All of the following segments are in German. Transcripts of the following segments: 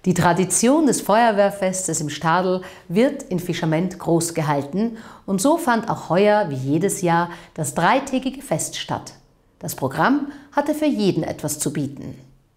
Die Tradition des Feuerwehrfestes im Stadl wird in Fischament groß gehalten und so fand auch heuer wie jedes Jahr das dreitägige Fest statt. Das Programm hatte für jeden etwas zu bieten.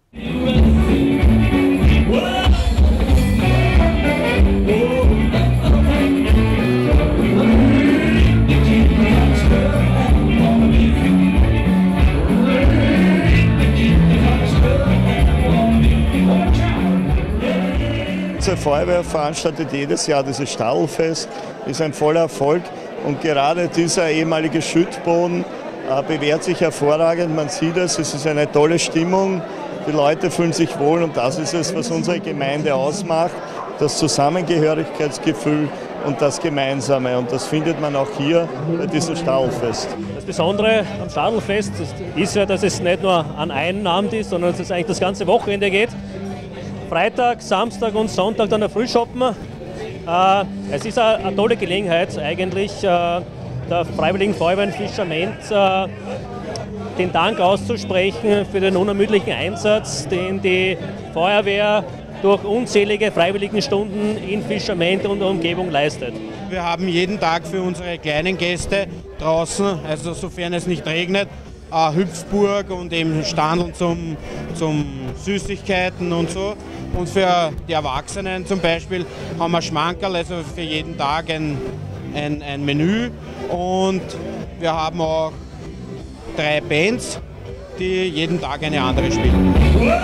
Unsere Feuerwehr veranstaltet jedes Jahr dieses Stadlfest, ist ein voller Erfolg und gerade dieser ehemalige Schüttboden bewährt sich hervorragend. Man sieht es ist eine tolle Stimmung, die Leute fühlen sich wohl und das ist es, was unsere Gemeinde ausmacht, das Zusammengehörigkeitsgefühl und das Gemeinsame und das findet man auch hier bei diesem Stadlfest. Das Besondere am Stadlfest ist ja, dass es nicht nur an einem Abend ist, sondern dass es eigentlich das ganze Wochenende geht. Freitag, Samstag und Sonntag dann früh shoppen. Es ist eine tolle Gelegenheit eigentlich der Freiwilligen Feuerwehr in Fischament den Dank auszusprechen für den unermüdlichen Einsatz, den die Feuerwehr durch unzählige Freiwilligenstunden in Fischament und Umgebung leistet. Wir haben jeden Tag für unsere kleinen Gäste draußen, also sofern es nicht regnet, Hüpfburg und eben Standeln zum Süßigkeiten und so. Und für die Erwachsenen zum Beispiel haben wir Schmankerl, also für jeden Tag ein Menü. Und wir haben auch 3 Bands, die jeden Tag eine andere spielen.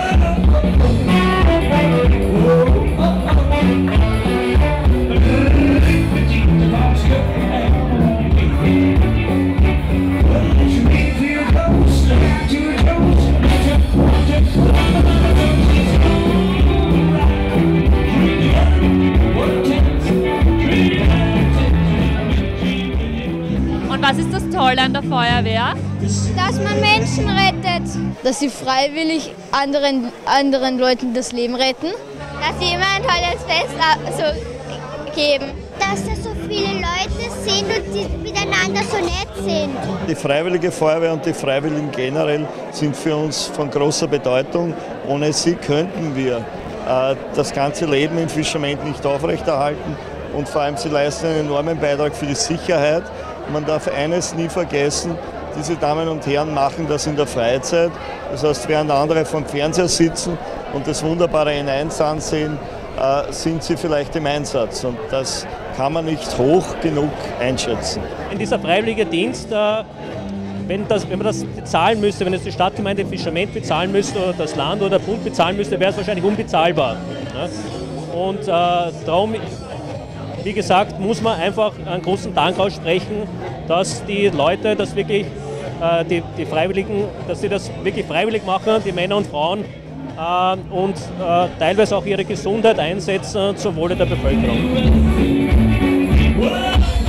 Und was ist das Tolle an der Feuerwehr? Dass man Menschen rettet. Dass sie freiwillig anderen Leuten das Leben retten. Dass sie immer ein tolles Fest geben. Dass da so viele Leute sind und die miteinander so nett sind. Die Freiwillige Feuerwehr und die Freiwilligen generell sind für uns von großer Bedeutung. Ohne sie könnten wir das ganze Leben im Fischament nicht aufrechterhalten. Und vor allem sie leisten einen enormen Beitrag für die Sicherheit. Man darf eines nie vergessen, diese Damen und Herren machen das in der Freizeit. Das heißt, während andere vom Fernseher sitzen und das wunderbare N1 ansehen, sind sie vielleicht im Einsatz. Und das kann man nicht hoch genug einschätzen. In dieser freiwilligen Dienst, wenn man das bezahlen müsste, wenn es die Stadtgemeinde Fischament bezahlen müsste oder das Land oder der Bund bezahlen müsste, wäre es wahrscheinlich unbezahlbar. Und darum, wie gesagt, muss man einfach einen großen Dank aussprechen, dass die Leute das wirklich, die Freiwilligen, dass sie das wirklich freiwillig machen, die Männer und Frauen, und teilweise auch ihre Gesundheit einsetzen zum Wohle der Bevölkerung.